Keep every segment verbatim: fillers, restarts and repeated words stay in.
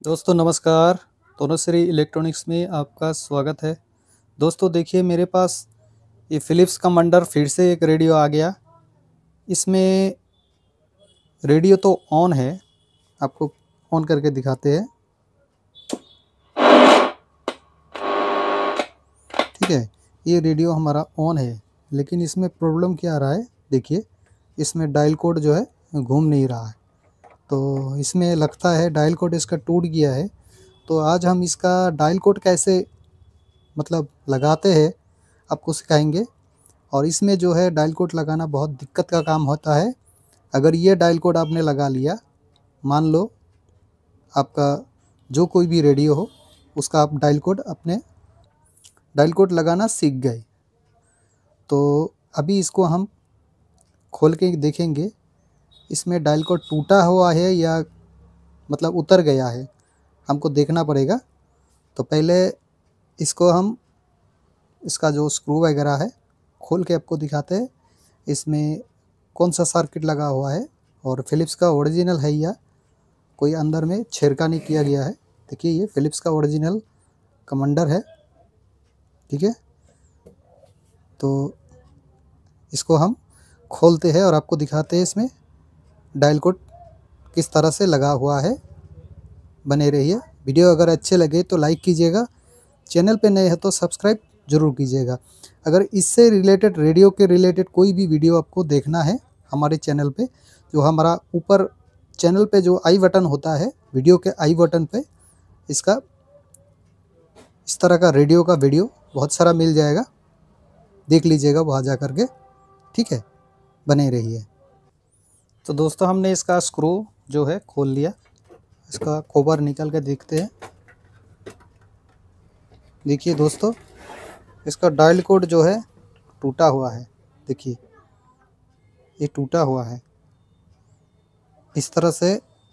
दोस्तों नमस्कार। तनुश्री इलेक्ट्रॉनिक्स में आपका स्वागत है। दोस्तों देखिए, मेरे पास ये फ़िलिप्स का मंडर फिर से एक रेडियो आ गया। इसमें रेडियो तो ऑन है, आपको ऑन करके दिखाते हैं। ठीक है, ये रेडियो हमारा ऑन है, लेकिन इसमें प्रॉब्लम क्या आ रहा है, देखिए इसमें डायल कोड जो है घूम नहीं रहा है। तो इसमें लगता है डायल कोड इसका टूट गया है। तो आज हम इसका डायल कोड कैसे मतलब लगाते हैं आपको सिखाएंगे। और इसमें जो है डायल कोड लगाना बहुत दिक्कत का काम होता है। अगर ये डायल कोड आपने लगा लिया, मान लो आपका जो कोई भी रेडियो हो, उसका आप डायल कोड अपने डायल कोड लगाना सीख गए, तो अभी इसको हम खोल के देखेंगे इसमें डायल कोड टूटा हुआ है या मतलब उतर गया है, हमको देखना पड़ेगा। तो पहले इसको हम इसका जो स्क्रू वगैरह है खोल के आपको दिखाते हैं, इसमें कौन सा सर्किट लगा हुआ है और फ़िलिप्स का ओरिजिनल है या कोई अंदर में छेड़खानी किया गया है। देखिए ये फ़िलिप्स का ओरिजिनल कमांडर है, ठीक है। तो इसको हम खोलते हैं और आपको दिखाते हैं इसमें डायल कोड किस तरह से लगा हुआ है। बने रहिए। वीडियो अगर अच्छे लगे तो लाइक कीजिएगा, चैनल पे नए हैं तो सब्सक्राइब ज़रूर कीजिएगा। अगर इससे रिलेटेड रेडियो के रिलेटेड कोई भी वीडियो आपको देखना है हमारे चैनल पे, जो हमारा ऊपर चैनल पे जो आई बटन होता है, वीडियो के आई बटन पे इसका इस तरह का रेडियो का वीडियो बहुत सारा मिल जाएगा, देख लीजिएगा वहाँ जा कर के, ठीक है। बने रहिए। तो दोस्तों हमने इसका स्क्रू जो है खोल लिया, इसका कवर निकल के देखते हैं। देखिए दोस्तों, इसका डायल कोड जो है टूटा हुआ है। देखिए ये टूटा हुआ है, इस तरह से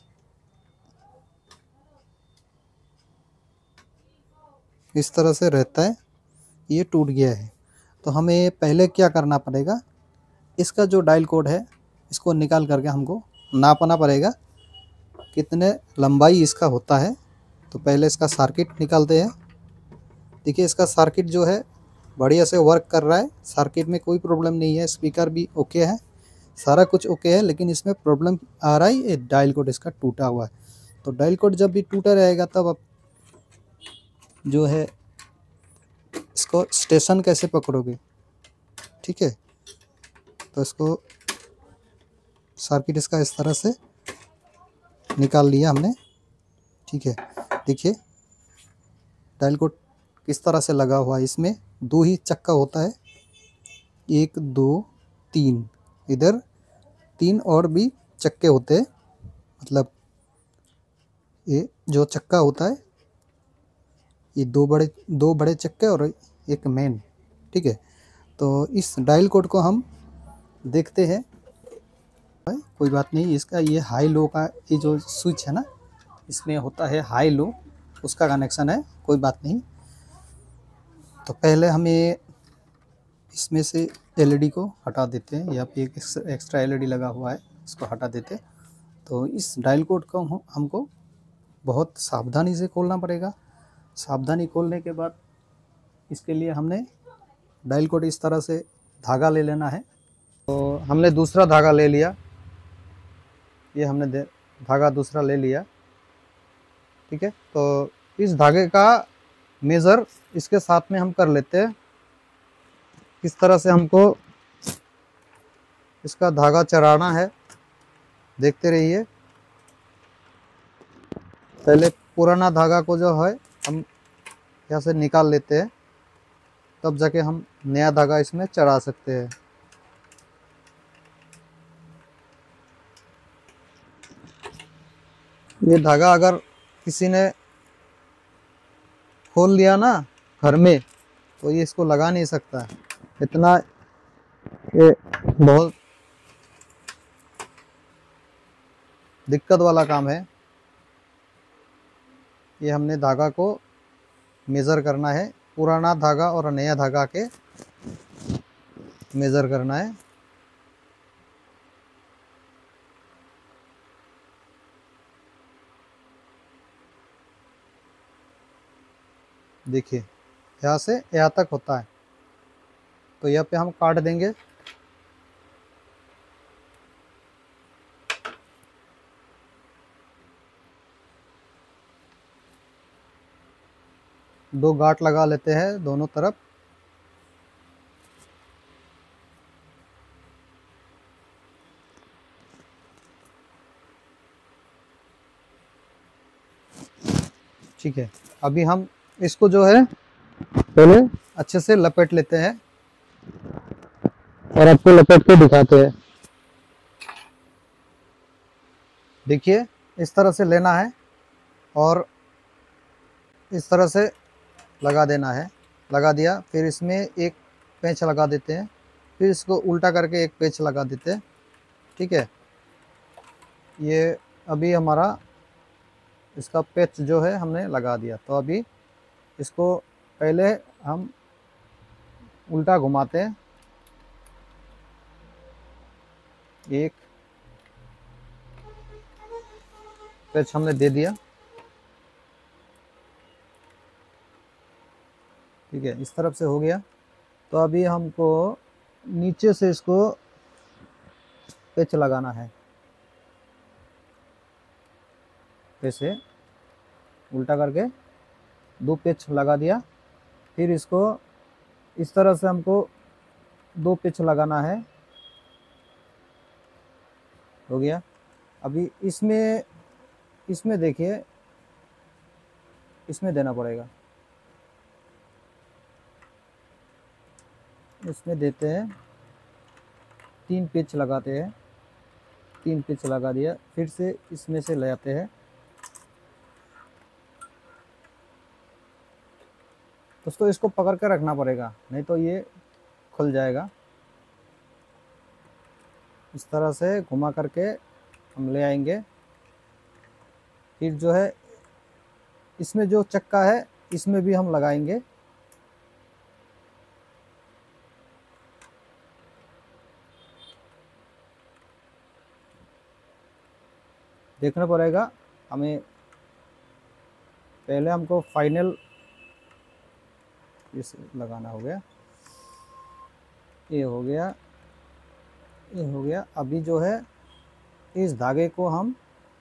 इस तरह से रहता है, ये टूट गया है। तो हमें पहले क्या करना पड़ेगा, इसका जो डायल कोड है इसको निकाल करके हमको नापना पड़ेगा कितने लंबाई इसका होता है। तो पहले इसका सर्किट निकालते हैं। देखिए इसका सर्किट जो है बढ़िया से वर्क कर रहा है, सर्किट में कोई प्रॉब्लम नहीं है, स्पीकर भी ओके है, सारा कुछ ओके है, लेकिन इसमें प्रॉब्लम आ रहा है, ये डायल कोड इसका टूटा हुआ है। तो डायल कोड जब भी टूटा रहेगा तब आप जो है इसको स्टेशन कैसे पकड़ोगे, ठीक है। तो इसको सर्किट इसका इस तरह से निकाल लिया हमने, ठीक है। देखिए डायल कोड किस तरह से लगा हुआ है, इसमें दो ही चक्का होता है, एक दो तीन, इधर तीन और भी चक्के होते हैं, मतलब ये जो चक्का होता है ये दो बड़े दो बड़े चक्के और एक मेन, ठीक है। तो इस डायल कोड को हम देखते हैं, कोई बात नहीं। इसका ये हाई लो का ये जो स्विच है ना, इसमें होता है हाई लो, उसका कनेक्शन है, कोई बात नहीं। तो पहले हमें इसमें से एलईडी को हटा देते हैं, यहाँ पे एक एक्स्ट्रा एलईडी लगा हुआ है, इसको हटा देते हैं। तो इस डायल कोड को हमको बहुत सावधानी से खोलना पड़ेगा। सावधानी खोलने के बाद इसके लिए हमने डायल कोड इस तरह से धागा ले लेना है। तो हमने दूसरा धागा ले लिया, ये हमने धागा दूसरा ले लिया, ठीक है। तो इस धागे का मेज़र इसके साथ में हम कर लेते हैं। किस तरह से हमको इसका धागा चढ़ाना है, देखते रहिए। पहले पुराना धागा को जो है हम यहाँ से निकाल लेते हैं, तब जाके हम नया धागा इसमें चढ़ा सकते हैं। ये धागा अगर किसी ने खोल लिया ना घर में, तो ये इसको लगा नहीं सकता, इतना ये बहुत दिक्कत वाला काम है। ये हमने धागा को मेज़र करना है, पुराना धागा और नया धागा के मेज़र करना है। देखिए यहाँ से यहाँ तक होता है, तो यहाँ पे हम काट देंगे। दो गांठ लगा लेते हैं दोनों तरफ। ठीक है, अभी हम इसको जो है पहले अच्छे से लपेट लेते हैं और आपको लपेट के दिखाते हैं। देखिए इस तरह से लेना है और इस तरह से लगा देना है। लगा दिया, फिर इसमें एक पेंच लगा देते हैं, फिर इसको उल्टा करके एक पेंच लगा देते हैं। ठीक है, ये अभी हमारा इसका पेच जो है हमने लगा दिया। तो अभी इसको पहले हम उल्टा घुमाते हैं। एक पेच हमने दे दिया। ठीक है, इस तरफ से हो गया। तो अभी हमको नीचे से इसको पेच लगाना है। ऐसे उल्टा करके दो पेच लगा दिया, फिर इसको इस तरह से हमको दो पेच लगाना है। हो गया। अभी इसमें इसमें देखिए, इसमें देना पड़ेगा। इसमें देते हैं, तीन पिच लगाते हैं। तीन पिच लगा दिया, फिर से इसमें से ले आते हैं। दोस्तों इसको पकड़ कर रखना पड़ेगा, नहीं तो ये खुल जाएगा। इस तरह से घुमा करके हम ले आएंगे। फिर जो है इसमें जो चक्का है इसमें भी हम लगाएंगे। देखना पड़ेगा हमें, पहले हमको फाइनल इस लगाना हो गया। ये हो गया, ये हो गया। अभी जो है इस धागे को हम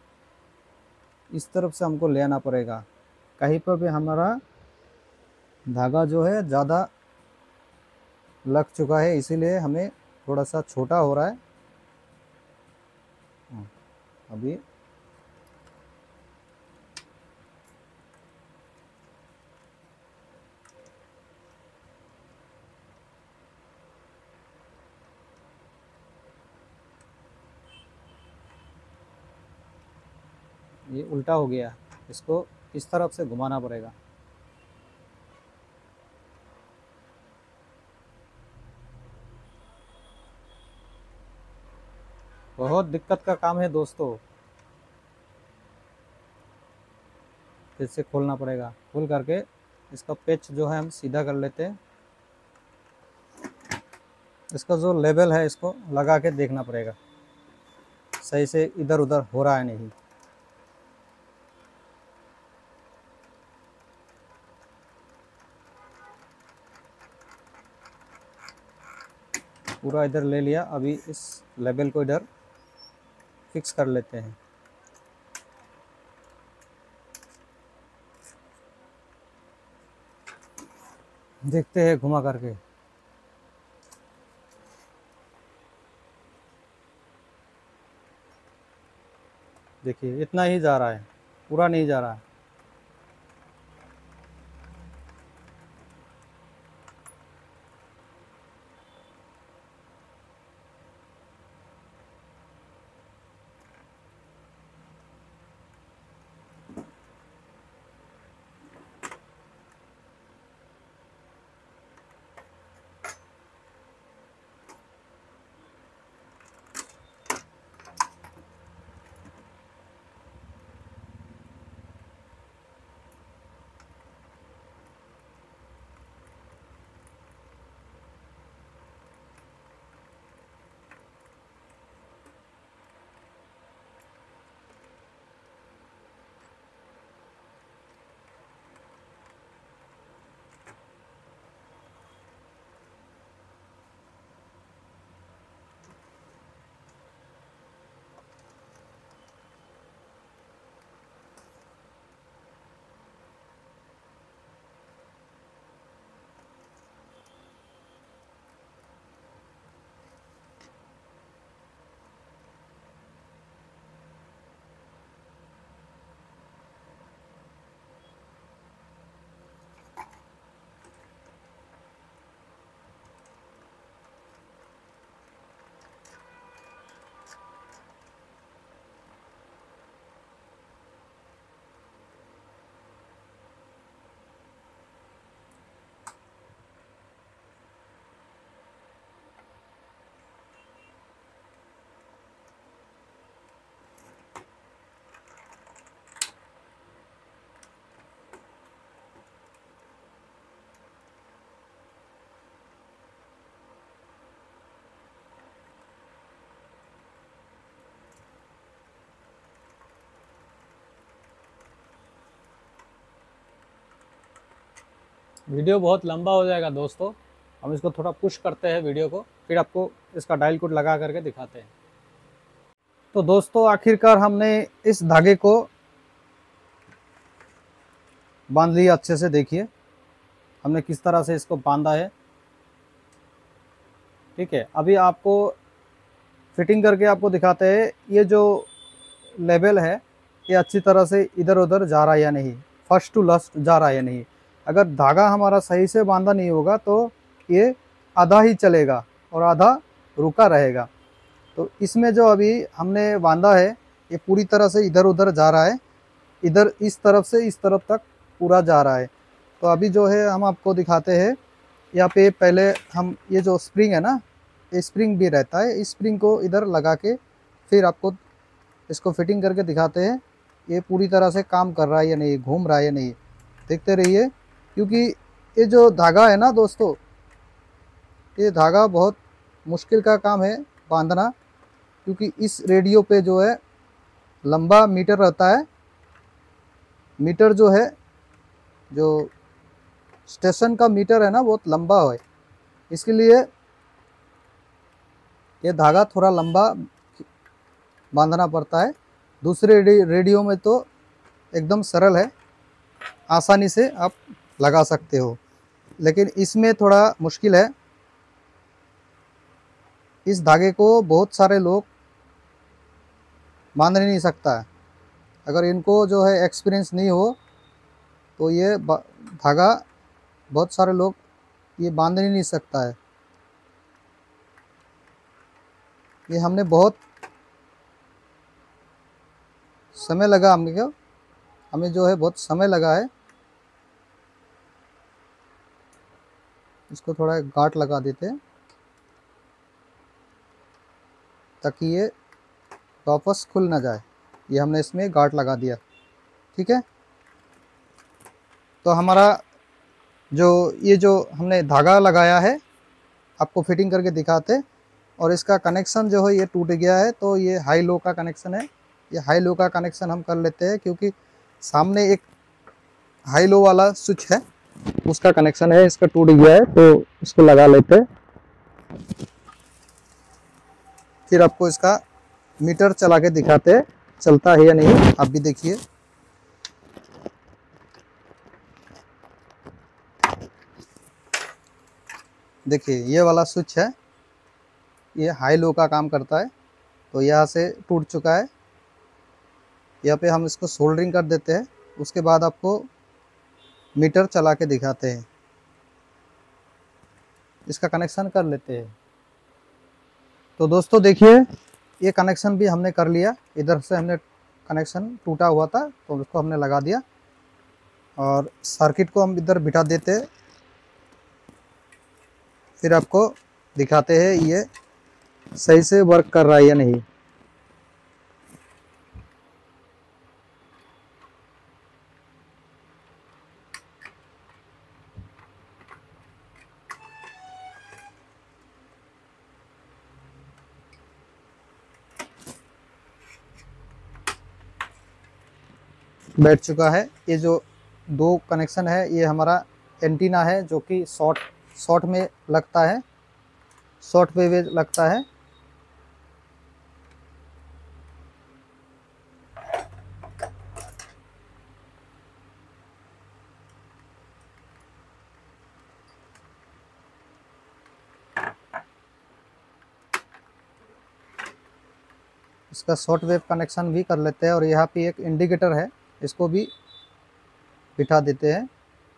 इस तरफ से हमको ले आना पड़ेगा। कहीं पर भी हमारा धागा जो है ज़्यादा लग चुका है, इसीलिए हमें थोड़ा सा छोटा हो रहा है। अभी ये उल्टा हो गया, इसको इस तरफ से घुमाना पड़ेगा। बहुत दिक्कत का काम है दोस्तों। फिर से खोलना पड़ेगा। खोल करके इसका पेच जो है हम सीधा कर लेते हैं। इसका जो लेवल है इसको लगा के देखना पड़ेगा सही से इधर उधर हो रहा है नहीं। पूरा इधर ले लिया। अभी इस लेवल को इधर फिक्स कर लेते हैं। देखते हैं घुमा करके। देखिए इतना ही जा रहा है, पूरा नहीं जा रहा है। वीडियो बहुत लंबा हो जाएगा दोस्तों, हम इसको थोड़ा पुश करते हैं वीडियो को, फिर आपको इसका डायल कोड लगा करके दिखाते हैं। तो दोस्तों आखिरकार हमने इस धागे को बांध लिया अच्छे से। देखिए हमने किस तरह से इसको बांधा है। ठीक है, अभी आपको फिटिंग करके आपको दिखाते हैं ये जो लेवल है ये अच्छी तरह से इधर उधर जा रहा है या नहीं, फर्स्ट टू लास्ट जा रहा है या नहीं। अगर धागा हमारा सही से बांधा नहीं होगा तो ये आधा ही चलेगा और आधा रुका रहेगा। तो इसमें जो अभी हमने बांधा है ये पूरी तरह से इधर उधर जा रहा है, इधर इस तरफ से इस तरफ तक पूरा जा रहा है। तो अभी जो है हम आपको दिखाते हैं, यहाँ पे पहले हम ये जो स्प्रिंग है ना, ये स्प्रिंग भी रहता है, इस स्प्रिंग को इधर लगा के फिर आपको इसको फिटिंग करके दिखाते हैं ये पूरी तरह से काम कर रहा है या नहीं, घूम रहा है या नहीं। देखते रहिए, क्योंकि ये जो धागा है ना दोस्तों, ये धागा बहुत मुश्किल का काम है बांधना, क्योंकि इस रेडियो पे जो है लंबा मीटर रहता है। मीटर जो है, जो स्टेशन का मीटर है ना, बहुत लंबा है, इसके लिए ये धागा थोड़ा लंबा बांधना पड़ता है। दूसरे रेडियो में तो एकदम सरल है, आसानी से आप लगा सकते हो, लेकिन इसमें थोड़ा मुश्किल है। इस धागे को बहुत सारे लोग बांध नहीं सकता है। अगर इनको जो है एक्सपीरियंस नहीं हो तो ये धागा बहुत सारे लोग ये बांध नहीं सकता है। ये हमने बहुत समय लगा हमें क्यों हमें जो है बहुत समय लगा है। इसको थोड़ा गांठ लगा देते हैं ताकि ये वापस खुल ना जाए। ये हमने इसमें गांठ लगा दिया। ठीक है, तो हमारा जो ये जो हमने धागा लगाया है आपको फिटिंग करके दिखाते, और इसका कनेक्शन जो है ये टूट गया है। तो ये हाई लो का कनेक्शन है, ये हाई लो का कनेक्शन हम कर लेते हैं, क्योंकि सामने एक हाई लो वाला स्विच है उसका कनेक्शन है, इसका टूट गया है तो इसको लगा लेते हैं। फिर आपको इसका मीटर चला के दिखाते हैं चलता है या नहीं। आप भी देखिए, देखिए ये वाला स्विच है, ये हाई लो का काम करता है। तो यहाँ से टूट चुका है, यहाँ पे हम इसको सोल्डरिंग कर देते हैं, उसके बाद आपको मीटर चला के दिखाते हैं। इसका कनेक्शन कर लेते हैं। तो दोस्तों देखिए ये कनेक्शन भी हमने कर लिया। इधर से हमने कनेक्शन टूटा हुआ था तो उसको हमने लगा दिया, और सर्किट को हम इधर बिठा देते हैं। फिर आपको दिखाते हैं ये सही से वर्क कर रहा है या नहीं। बैठ चुका है। ये जो दो कनेक्शन है ये हमारा एंटीना है, जो कि शॉर्ट शॉर्ट में लगता है, शॉर्ट वेव लगता है। इसका शॉर्ट वेव कनेक्शन भी कर लेते हैं, और यहाँ पे एक इंडिकेटर है, इसको भी बिठा देते हैं।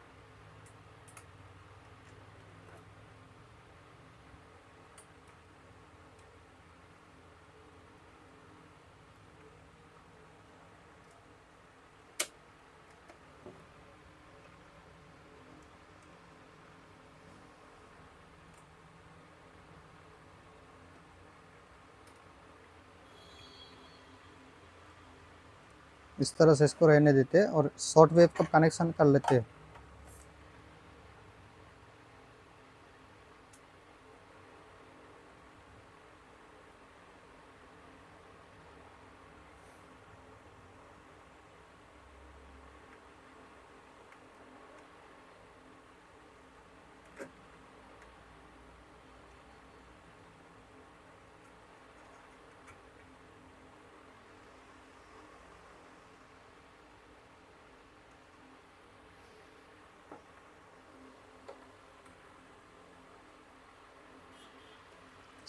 इस तरह से इसको रहने देते हैं और शॉर्ट वेव का कनेक्शन कर लेते हैं।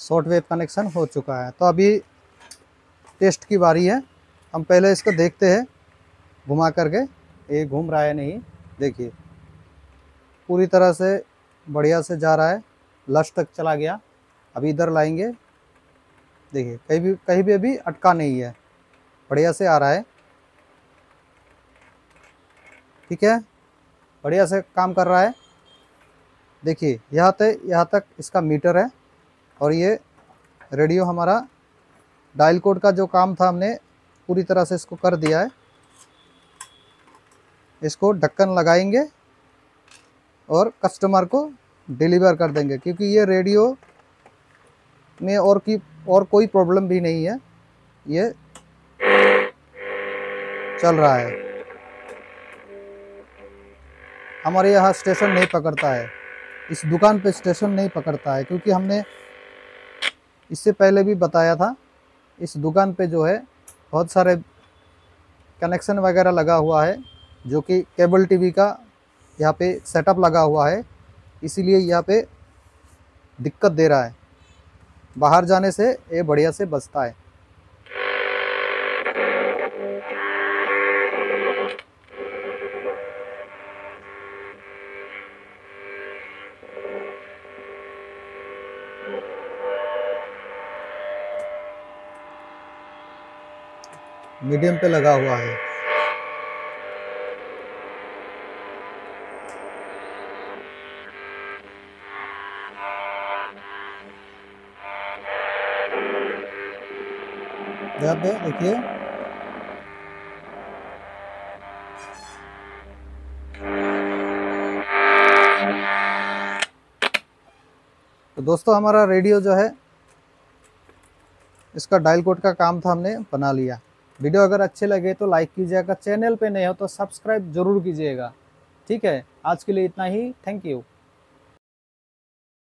शॉर्ट वेव कनेक्शन हो चुका है। तो अभी टेस्ट की बारी है। हम पहले इसको देखते हैं घुमा करके, ये घूम रहा है नहीं। देखिए पूरी तरह से बढ़िया से जा रहा है, लस्ट तक चला गया। अभी इधर लाएंगे, देखिए कहीं भी कहीं भी अभी अटका नहीं है, बढ़िया से आ रहा है। ठीक है, बढ़िया से काम कर रहा है। देखिए यहाँ तक यहाँ तक इसका मीटर है, और ये रेडियो हमारा डायल कोड का जो काम था हमने पूरी तरह से इसको कर दिया है। इसको ढक्कन लगाएंगे और कस्टमर को डिलीवर कर देंगे, क्योंकि ये रेडियो में और की और कोई प्रॉब्लम भी नहीं है, ये चल रहा है। हमारे यहाँ स्टेशन नहीं पकड़ता है, इस दुकान पे स्टेशन नहीं पकड़ता है, क्योंकि हमने इससे पहले भी बताया था इस दुकान पे जो है बहुत सारे कनेक्शन वगैरह लगा हुआ है, जो कि केबल टीवी का यहाँ पे सेटअप लगा हुआ है, इसीलिए यहाँ पे दिक्कत दे रहा है। बाहर जाने से ये बढ़िया से बचता है। मीडियम पे लगा हुआ है। यहाँ पे देखिए तो दोस्तों हमारा रेडियो जो है, इसका डायल कोड का काम था हमने बना लिया। वीडियो अगर अच्छे लगे तो लाइक कीजिएगा, चैनल पे नए हो तो सब्सक्राइब जरूर कीजिएगा। ठीक है, आज के लिए इतना ही। Thank you.